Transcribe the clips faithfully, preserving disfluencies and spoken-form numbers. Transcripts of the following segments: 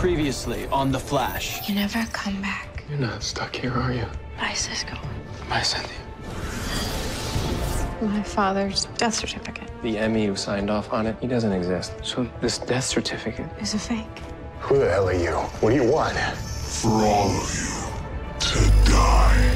Previously on The Flash. You never come back. You're not stuck here, are you? Bye, Cisco. Bye, Cynthia. My father's death certificate The M E who signed off on it, he doesn't exist. So this death certificate... is a fake. Who the hell are you? What do you want? For all of you to die.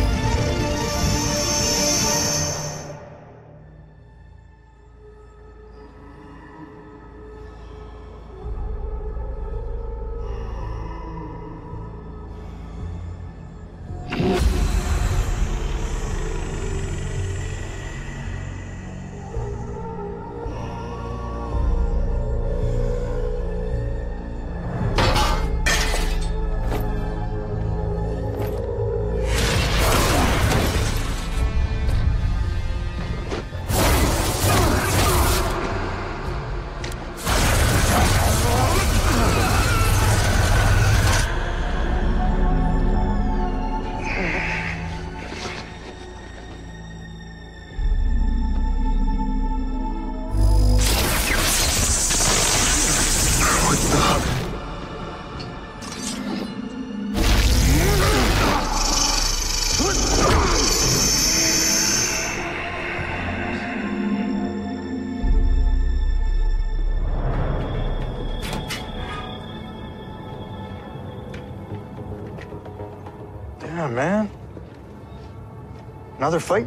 Yeah, man. Another fight?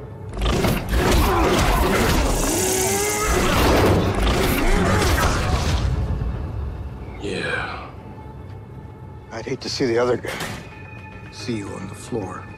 Yeah. I'd hate to see the other guy. See you on the floor.